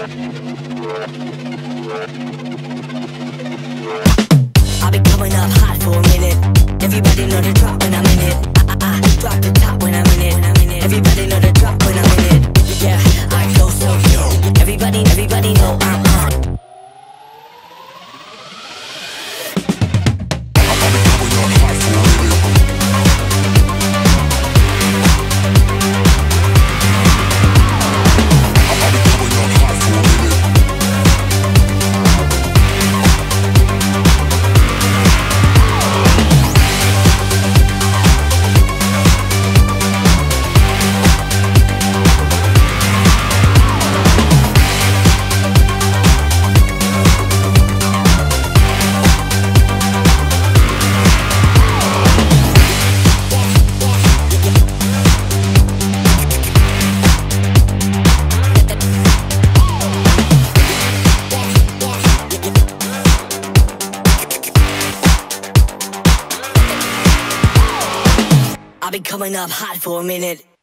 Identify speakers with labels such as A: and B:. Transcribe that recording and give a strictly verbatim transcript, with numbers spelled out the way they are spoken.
A: I've been coming up hot for a minute. Everybody know the drop when I'm in it. I, I, I drop the top when I'm in it. Everybody know the drop when I'm in it. Yeah, I go so yo. Everybody, everybody know I'm on. I've been coming up hot for a minute.